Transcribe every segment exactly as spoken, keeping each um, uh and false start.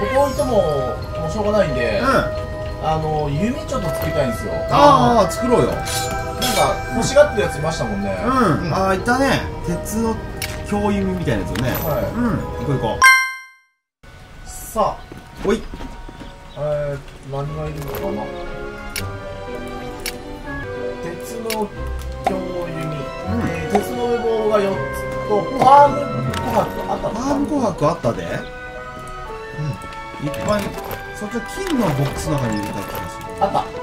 ここ置いてももうしょうがないんで、 うん、 あの弓ちょっと作りたいんですよ。 ああ作ろうよ。 なんか欲しがってるやついましたもんね。 うん、うん、ああいたね。鉄の強弓みたいなやつよね。 はい、 うん、行こう行こう。 さあおい、 えー、何がいるのかな。鉄の強弓、うん、えー、鉄の上棒がよっつとパーム琥珀あったの。 パーム琥珀あったで、うん、いっぱい。そっちは金のボックスの中に入れた気がする。 あったあった、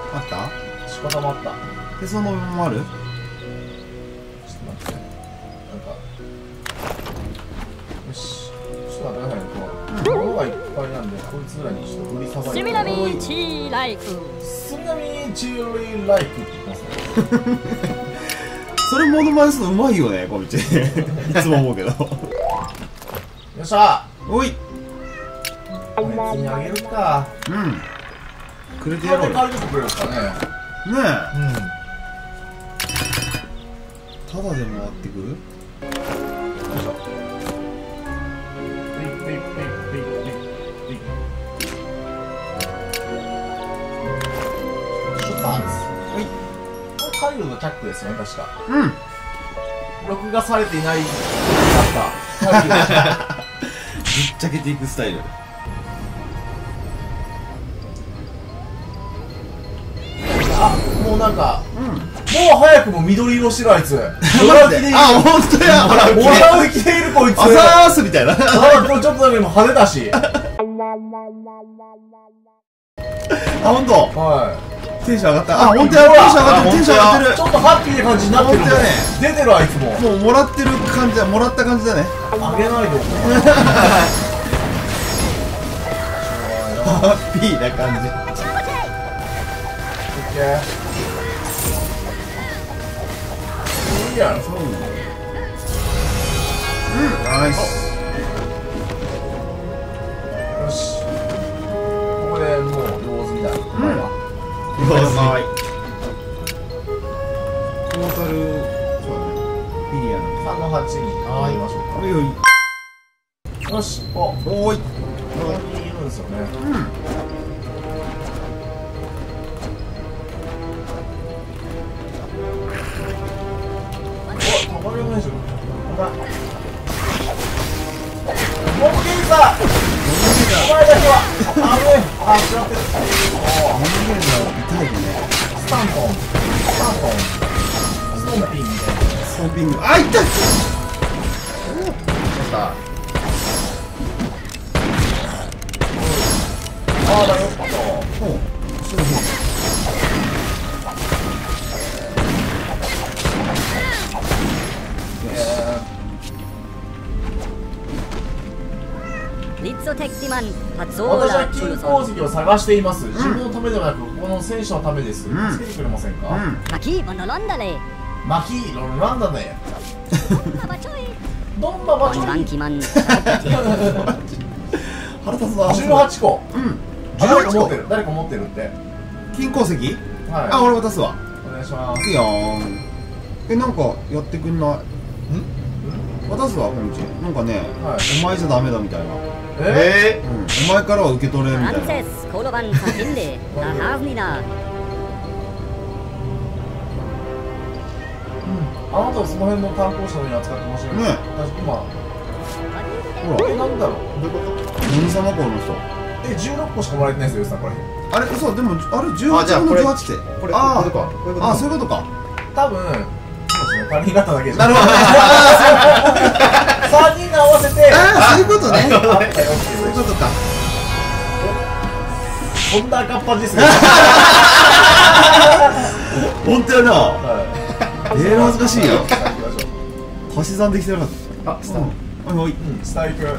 しこたまあった。 鉄の上棒もある。 ちょっと待って、なんかよし、ちょっと待ってくださいね。こう物がいっぱいなんで、こいつらにちょっと売りさばいて。 スミナミチーライク。 スミナミチーライクって言ってますね。 それモノマネするのうまいよね、こみち。いつも思うけど。よっしゃ。 おい。 あいつにあげるか。 うん。くれてやろうよ。 借りてくれるかね。 ねえ。うん。ただでもらってくる。 よいしょ。ピッピッピッピッピッピッ。シュッターズ。はい。カイロのチャックですよね、確か。 うん。 録画されていないかった。 ぶっちゃけていくスタイル。 あ、もうなんか、 うん、もう早くも緑色してるあいつ。もらう気でいる。あ、ほんとや。 もらう気でいるこいつ。 アサースみたいな。 あ、これちょっとだけ今派手だし。 あ、ほんと。 はい。 テンション上がった。あ、ほんとや。テンション上がってる。テンション上がってる。 ちょっとハッピーな感じになってる。 ほんとやね。 出てるあいつも。 もうもらってる感じだ。もらった感じだね。 あげないでおこう。 ハッピーな感じ。 いいやん。 そう。うん、ナイス。 よし。ここでもう用済みだ。 うん。 用済み。トータル、そうだね。ビリヤの三の八に入りましょうか。よい。 よし。お、 おーい。 ここにいるんですよね。 うん。 これもいいでしょ。また。モンゲーザー。お前だけは。あぶね。あ、違ってる。おお。 モンゲーザー痛いね。 スタントン。スタントン。ストンピンみたいな。 ストンピング。あ、痛い。やった。 ああ、だよ。あと。 ほう。そうそう。 私は金鉱石を探しています。自分のためではなく、この選手のためです。助けてくれませんか。 マキーロランダレ。 マキーロランダレ。ドンババチョイ。 腹立つな。 じゅうはちこ。 うん。 誰か持ってる。誰か持ってるって。 金鉱石。 はい。 あ、俺渡すわ。 お願いします。 いいよーん。え、なんかやってくんない。ん？渡すわ、こんち。なんかね、お前じゃダメだみたいな。 えー、うん、お前からは受け取れみたいな。 あなたはその辺の担当者のように扱ってましたね。ね、今。ほら、え、なんだろう。どういうこと？ 何様この人。 え、じゅうろっこしかもらえてないですよ、さんこれ。 あれ、嘘、でも、あれ、じゅうはちぶんのじゅうはちって。これ、ああ、ああ、そういうことか。 多分、そうですね、他人方だけじゃ。 なるほど。 さんにんが合わせて。 ああ、そういうことね。そういうことか。 こんな赤っ端ですね。 本当やな。ええ、恥ずかしいよ。足し算できてなかった。あ、スター。はい、 スター行く。はい。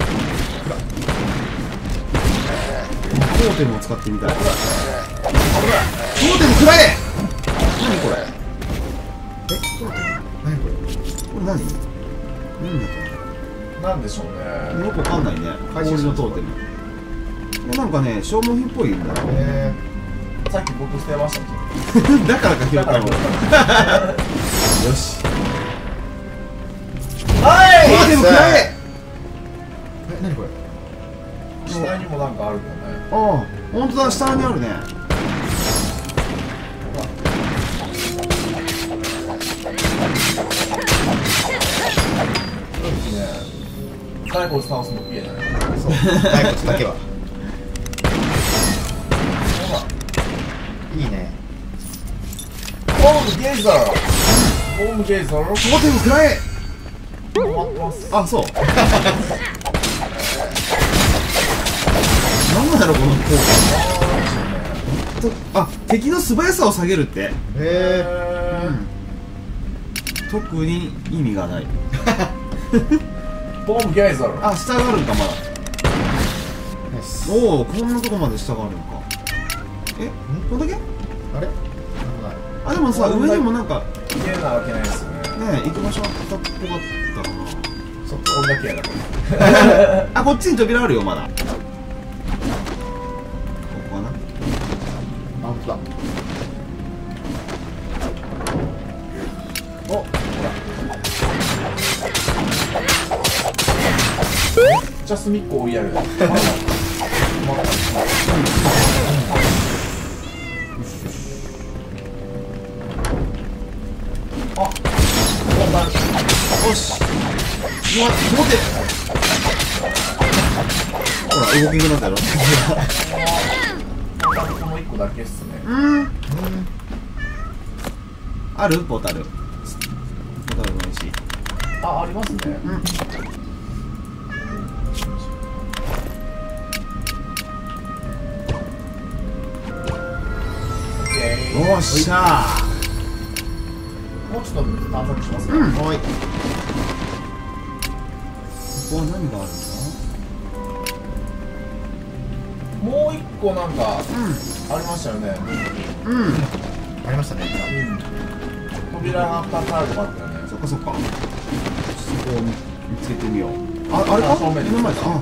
トーテムを使ってみたい。トーテムくらえ。何これ。え、トーテム。何これ。これ何。何だと。 なんでしょうね。 よくわかんないね。氷のトーテム。なんかね、消耗品っぽいんだよね。 さっき僕捨てましたね。 だからか拾ったの。よし。 はい。 トーテムくらえ。え、何これ。 下行なんかあるけどね。 ああ、ほんとだ、下にあるね。 いいね。骸骨倒すの綺麗だね。 そう、骸骨だけは。いいね。 ボームゲイザー。ボームゲイザー。 トーテム食らえ。あ、そう。なんなんだろうこの効果。あ、敵の素早さを下げるって。 へえ。 うん。特に意味がない。 ボームゲイザー。 あ、下があるんかまだ。おお、こんなとこまで下があるのか。え、こんだけ？ あれ？ あ、でもさ、上にもなんか綺麗なわけないですよね。 ねえ、行く場所あったっぽかったかな。 そっか、こんだけやだから。 あ、こっちに扉あるよ、まだ。ここかな。 あ、ほんとだ。 お、ほら。めっちゃ隅っこ追いやる。あ、よし。 うわ、持って。ほら、動きなくなったやろ。 このいっこだけっすね。 うん。あるポータル。ポータルの石。 あ、ありますね。 うん。おっしゃもうちょっと探索しますか。 うん。 はい。 ここは何があるんだ。 もう一個なんかありましたよね。 うん。うん。 ありましたね。 うん。扉がふたつあるとかあったよね。 そっかそっか。そこを見つけてみよう。あ、あれか？ 正面目の前だ。あ、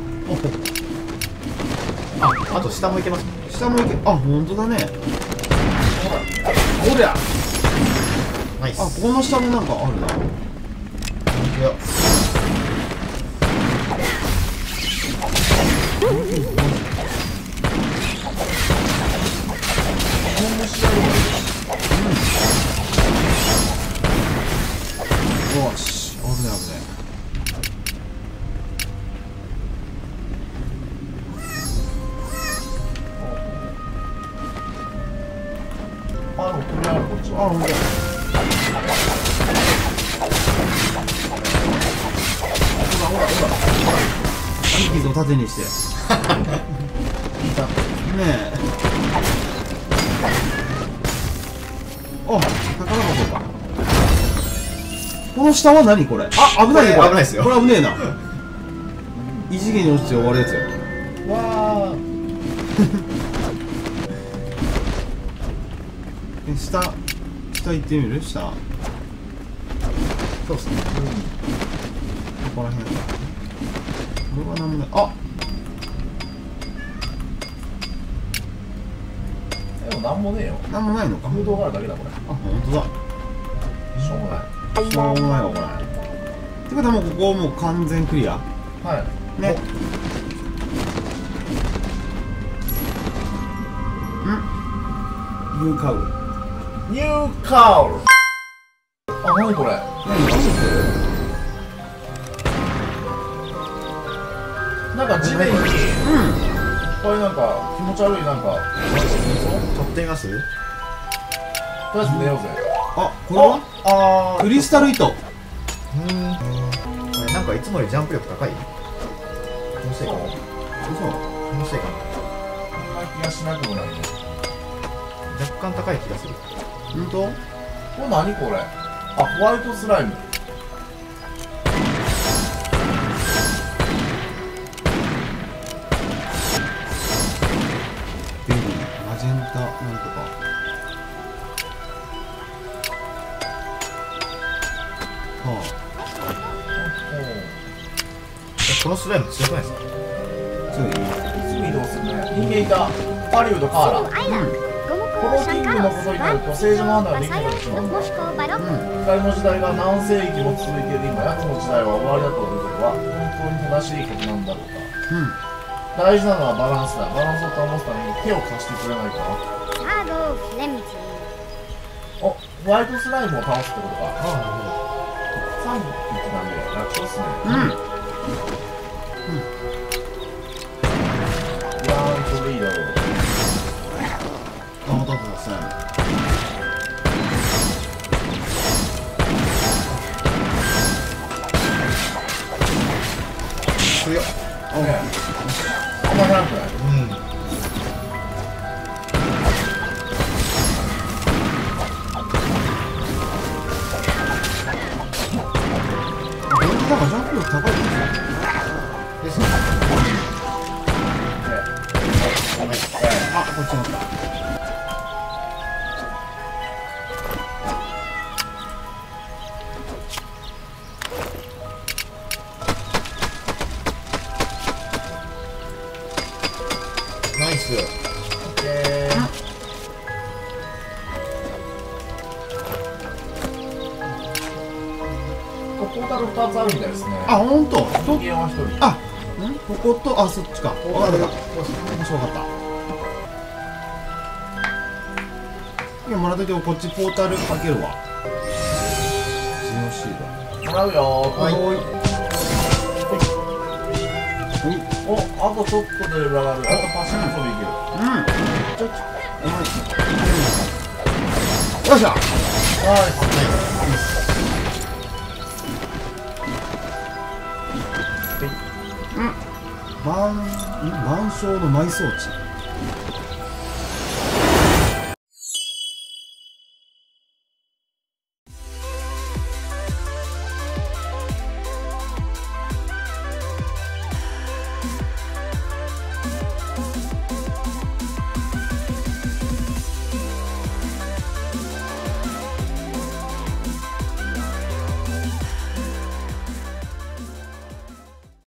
あ、あと下も行けますね。 下も行け。あ、本当だね。おりゃ。 ナイス。 あ、ここの下もなんかあるな。 いや。 よし、危ない危ない。 あ、でも扉あるこっちは。 あ、ほんとだ。ほらほらほら。いい傷を盾にして。ねえ。あ、宝箱か。この下は何これ？あ、危ないねこれ。 危ないですよ。 これ危ねえな。異次元に落ちて終わるやつよ。 わー。 え、下、下行ってみる？下。 そうっすね。 ここら辺。これはなんもない。あ、 でもなんもねえよ。 なんもないのか。 空洞があるだけだこれ。 あ、ほんとだ。 しょうもない。 しょうもないわこれ。ってことはもうここもう完全クリアはい。 ね。ん？ニューカウ。 ニューカウル。あ、なにこれ。 何なんか地面に、 うん。 これなんか気持ち悪いなんか。 撮ってみます？ とりあえず寝ようぜ。 あ、これはあクリスタル糸。 うーん。これなんかいつもよりジャンプ力高い？気のせいかな。 そう。 気のせいかな。 そんな気がしなくもないね。 若干高い気がする。 ほんと？ これ何これ。あ、ホワイトスライム。 ベリー、マジェンタ、なんとか。はこのスライム強くないですか？ あ、強い。 すぐ移動するね。人間いた。ハリウッドカーラ。 アイランドこのキングのことになると政治の判断ができなくなってしまうんだ。光の時代が何世紀も続いている今、奴の時代は終わりだということは本当に正しいことなんだろうか。 う大事なのはバランスだ。バランスを保つために手を貸してくれないか。 サードフレムチお、ホワイトスライムを倒すってことか。 ああ、なるほど。 さんびきなんで楽勝っすね。 うんグラントリード。 あ、またですね。 強っ。 あんま長くない。 うん。 ベントなんかジャンプ力高いですね。 ですね。 あ、こっち乗った。 ナイス。 オッケー。ここポータルふたつあるみたいですね。 あ、ほんと。と、 人間はひとり。 あ、んここと、あ、そっちか。 ポータルが面白かった。いや、もらったけど、こっちポータルかけるわ。ジオシーもらうよー。 はいおい。 ド。 お、あとちょっとで上がる。あとパシフィックでいける。 うん。 ちょっと。 お前。よっしゃ。 はい。 万、ん万象の埋葬地。